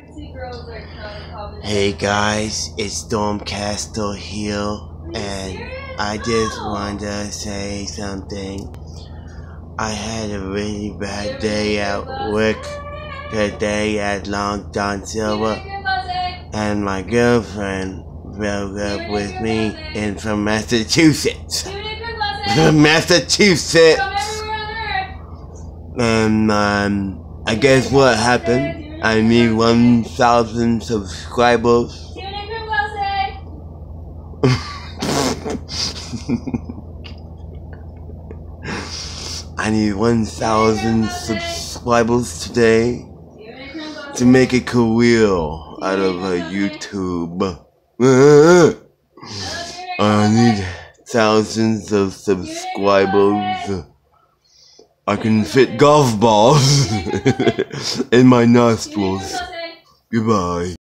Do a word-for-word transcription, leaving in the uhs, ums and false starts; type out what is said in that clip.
Hey guys, it's Stormcastle here, and I just wanted to say something. I had a really bad day at work today at Long John Silver, and my girlfriend broke up with me in from Massachusetts. From Massachusetts. And um, I guess what happened? I need one thousand subscribers. I need one thousand subscribers today to make a career out of a YouTube. I need thousands of subscribers. I can fit golf balls in my nostrils. Goodbye.